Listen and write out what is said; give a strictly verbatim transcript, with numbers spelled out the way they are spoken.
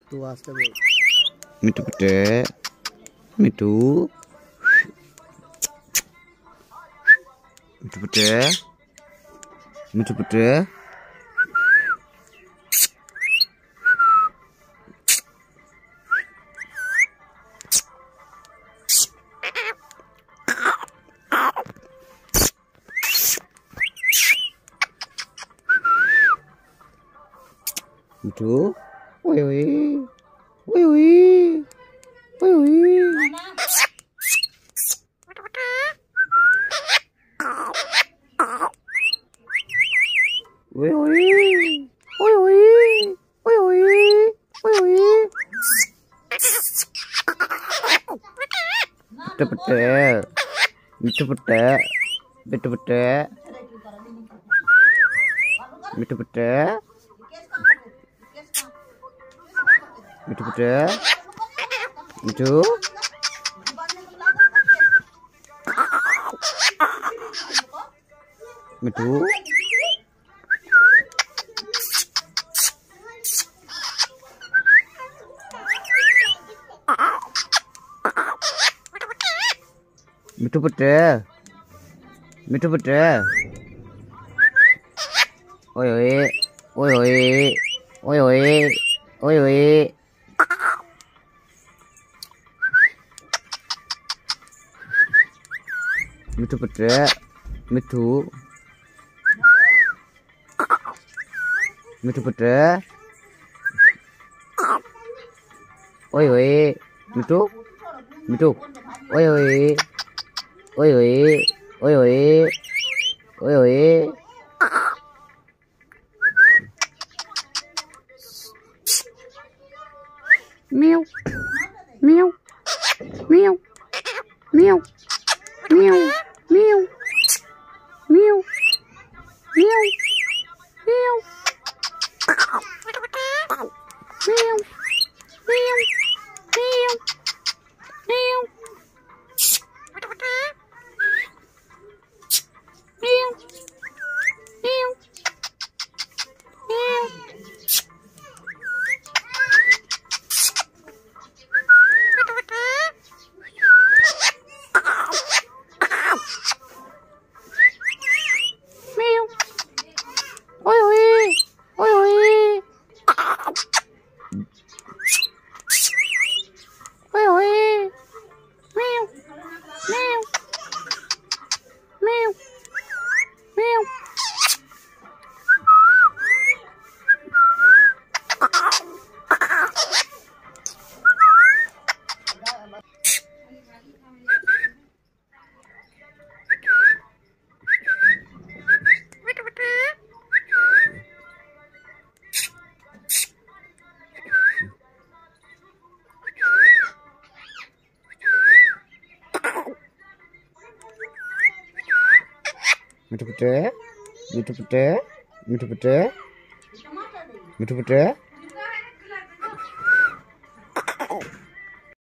तू आस्ते बोल। मिठू बेटे, मिठू मिठू बेटे, मिठू बेटे, मिठू, ओए ओए, ओए ओए, ओए ओए, ओए ओए, ओए ओए, ओए ओए, ओए ओए, मिठू बेटे, मिठू बेटे, मिठू बेटे, मिठू बेटे, मिठू बेटे, मिठू, मिठू, मिठू बेटे, मिठू बेटे, ओए ओए, ओए ओए, ओए ओए, ओए ओए, मिठू बेटे, मिठू, मिठू बेटे, ओए ओए, मिठू, मिठू, ओए ओए, ओए ओए, ओए ओए, ओए ओए, meow, meow, meow, meow, meow, meow, meow, meow, meow, meow, meow, meow, meow, meow, meow, meow. Oi, oi, oi, oi, oi, oi, meow, meow, meow, meow. मिठू बेटे, मिठू बेटे, मिठू बेटे, मिठू बेटे,